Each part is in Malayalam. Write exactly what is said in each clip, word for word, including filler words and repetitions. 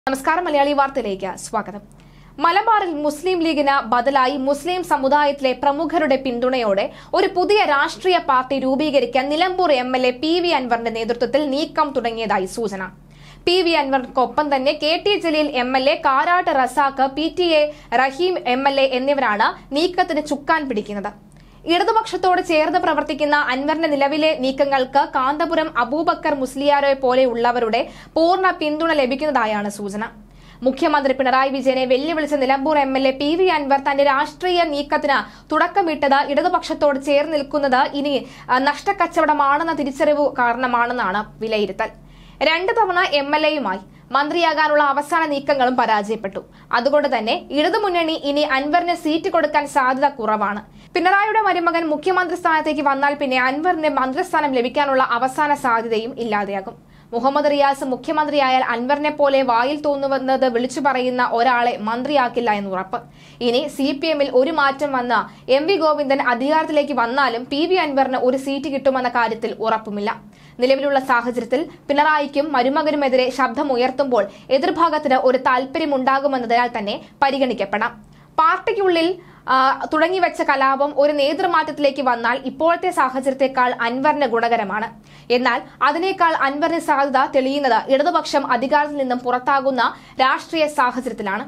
നമസ്കാരം മലയാളി വാർത്തയിലേക്ക് സ്വാഗതം. മലബാറിൽ മുസ്ലിം ലീഗിന് ബദലായി മുസ്ലിം സമുദായത്തിലെ പ്രമുഖരുടെ പിന്തുണയോടെ ഒരു പുതിയ രാഷ്ട്രീയ പാർട്ടി രൂപീകരിക്കാൻ Nilambur M L A P V അൻവറിന്റെ നേതൃത്വത്തിൽ നീക്കം തുടങ്ങിയതായി സൂചന. പി വി അൻവറിനൊപ്പം തന്നെ K T Jaleel M L A, Karat Razak, P T A Rahim M L A എന്നിവരാണ് നീക്കത്തിന് ചുക്കാൻ പിടിക്കുന്നത്. ഇടതുപക്ഷത്തോട് ചേർന്ന് പ്രവർത്തിക്കുന്ന അൻവറിന്റെ നിലവിലെ നീക്കങ്ങൾക്ക് കാന്തപുരം അബൂബക്കർ മുസ്ലിയാരെ പോലെയുള്ളവരുടെ പൂർണ്ണ പിന്തുണ ലഭിക്കുന്നതായാണ് സൂചന. മുഖ്യമന്ത്രി പിണറായി വിജയനെ വെല്ലുവിളിച്ച Nilambur M L A P V Anvar തന്റെ രാഷ്ട്രീയ നീക്കത്തിന് തുടക്കമിട്ടത് ഇടതുപക്ഷത്തോട് ചേർന്ന് നിൽക്കുന്നത് ഇനി നഷ്ടക്കച്ചവടമാണെന്ന തിരിച്ചറിവ് കാരണമാണെന്നാണ് വിലയിരുത്തൽ. രണ്ടു തവണ എം എൽ എയുമായി മന്ത്രിയാകാനുള്ള അവസാന നീക്കങ്ങളും പരാജയപ്പെട്ടു. അതുകൊണ്ട് തന്നെ ഇടതുമുന്നണി ഇനി അൻവറിന് സീറ്റ് കൊടുക്കാൻ സാധ്യത കുറവാണ്. പിണറായിയുടെ മരുമകൻ മുഖ്യമന്ത്രി സ്ഥാനത്തേക്ക് വന്നാൽ പിന്നെ അൻവറിന് മന്ത്രിസ്ഥാനം ലഭിക്കാനുള്ള അവസാന സാധ്യതയും ഇല്ലാതെയാകും. മുഹമ്മദ് റിയാസ് മുഖ്യമന്ത്രിയായാൽ അൻവറിനെ പോലെ വായിൽ തോന്നുവന്നത് വിളിച്ചു പറയുന്ന ഒരാളെ മന്ത്രിയാക്കില്ല എന്നുറപ്പ്. ഇനി സി പി എമ്മിൽ ഒരു മാറ്റം വന്ന എം വി ഗോവിന്ദൻ അധികാരത്തിലേക്ക് വന്നാലും പി വി അൻവറിന് ഒരു സീറ്റ് കിട്ടുമെന്ന കാര്യത്തിൽ ഉറപ്പുമില്ല. നിലവിലുള്ള സാഹചര്യത്തിൽ പിണറായിക്കും മരുമകനുമെതിരെ ശബ്ദമുയർത്തുമ്പോൾ എതിർഭാഗത്തിന് ഒരു താൽപര്യമുണ്ടാകുമെന്നതിനാൽ തന്നെ പരിഗണിക്കപ്പെടാം. പാർട്ടിക്കുള്ളിൽ തുടങ്ങിവെച്ച കലാപം ഒരു നേതൃമാറ്റത്തിലേക്ക് വന്നാൽ ഇപ്പോഴത്തെ സാഹചര്യത്തെക്കാൾ അൻവറിന് ഗുണകരമാണ്. എന്നാൽ അതിനേക്കാൾ അൻവറിന് സാധ്യത തെളിയുന്നത് ഇടതുപക്ഷം അധികാരത്തിൽ നിന്നും പുറത്താകുന്ന രാഷ്ട്രീയ സാഹചര്യത്തിലാണ്.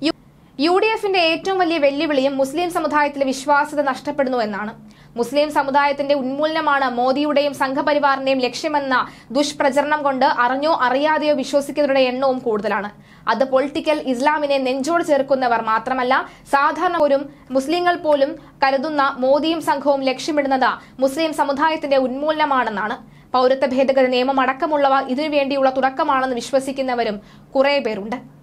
യു ഡി എഫിന്റെ ഏറ്റവും വലിയ വെല്ലുവിളിയും മുസ്ലിം സമുദായത്തിലെ വിശ്വാസ്യത നഷ്ടപ്പെടുന്നു എന്നാണ്. മുസ്ലിം സമുദായത്തിന്റെ ഉന്മൂലനമാണ് മോദിയുടെയും സംഘപരിവാറിന്റെയും ലക്ഷ്യമെന്ന ദുഷ്പ്രചരണം കൊണ്ട് അറിഞ്ഞോ അറിയാതെയോ വിശ്വസിക്കുന്നവരുടെ എണ്ണവും കൂടുതലാണ്. അത് പൊളിറ്റിക്കൽ ഇസ്ലാമിനെ നെഞ്ചോട് ചേർക്കുന്നവർ മാത്രമല്ല, സാധാരണ മുസ്ലിങ്ങൾ പോലും കരുതുന്ന മോദിയും സംഘവും ലക്ഷ്യമിടുന്നത് മുസ്ലിം സമുദായത്തിന്റെ ഉന്മൂലനമാണെന്നാണ്. പൗരത്വ ഭേദഗതി നിയമം അടക്കമുള്ളവ ഇതിനുവേണ്ടിയുള്ള തുടക്കമാണെന്ന് വിശ്വസിക്കുന്നവരും കുറെ പേരുണ്ട്.